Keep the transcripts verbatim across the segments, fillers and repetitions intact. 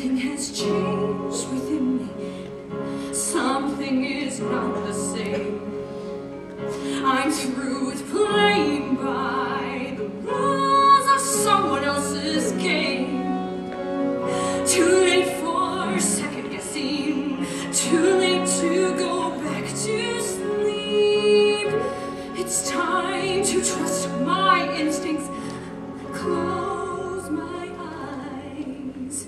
Something has changed within me. Something is not the same. I'm through with playing by the rules of someone else's game. Too late for second guessing. Too late to go back to sleep. It's time to trust my instincts. Close my eyes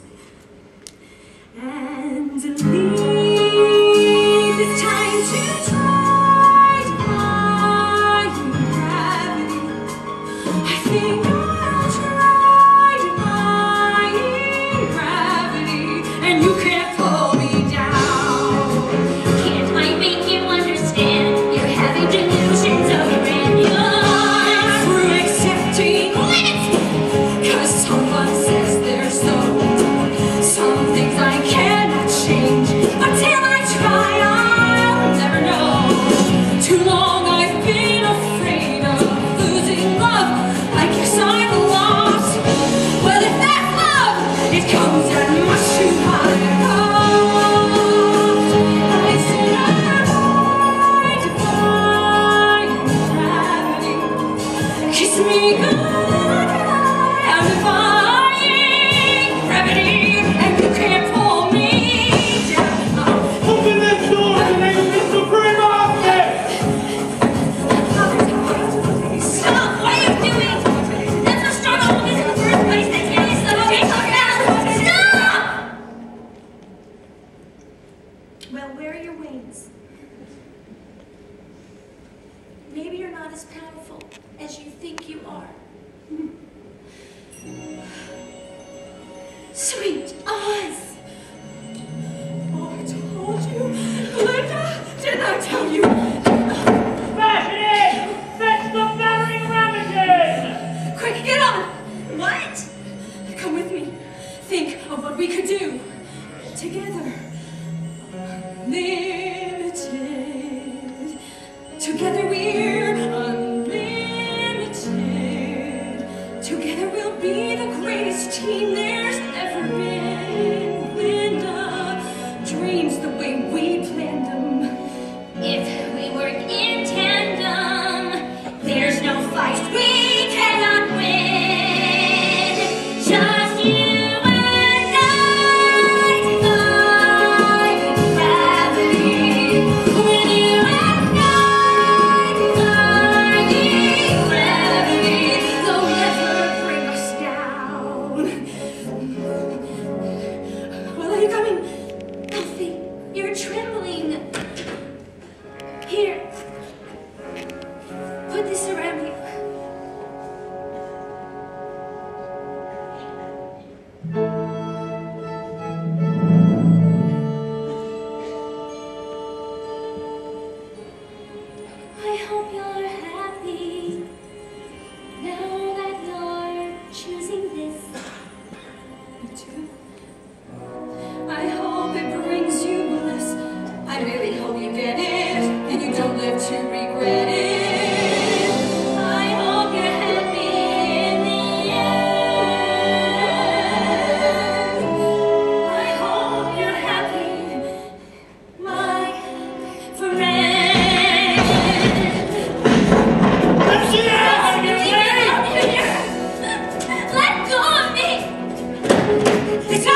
and leave. It's time to try defying gravity. I think I'll try defying gravity, and you can't pull me down. Can't I make you understand? You're having delusions of grandeur. Through accepting limits, 'cause someone says they're so. Some things I cannot change. Until I try, I'll never know. Too long I've been afraid of losing love. I guess I'm lost. Well, if that's love, it comes at much too high a cost. I said I'm defying gravity. Kiss me goodbye. I'm defying gravity, and you can't pull me down. Open this door and make me supreme office! Stop! What are you doing? That's the struggle with this in the first place. That's really slow. Okay, calm down. Stop! Well, where are your wings? Maybe you're not as powerful as you think you are. Sweet Oz! Oh, I told you. Linda, didn't I tell you? Smash it in! Fetch the battering ramages! Quick, get on! What? Come with me. Think of what we could do together. Limited. Together we're unlimited. Together we'll be the greatest team there's ever been. Linda, dreams the way we planned them. If we work in tandem, there's no fight we cannot win. Just you and I, defying gravity. With you and I, defying gravity. They'll never bring us down. Well, are you coming? Elfie, you're trembling. Here. Put this around you. I hope you're happy now that you're choosing this. Me too. I hope it brings you bliss. I really hope you get it, and you don't live to regret it. I hope you're happy in the end. I hope you're happy, my friend. Let's see it! Let go of me! It's not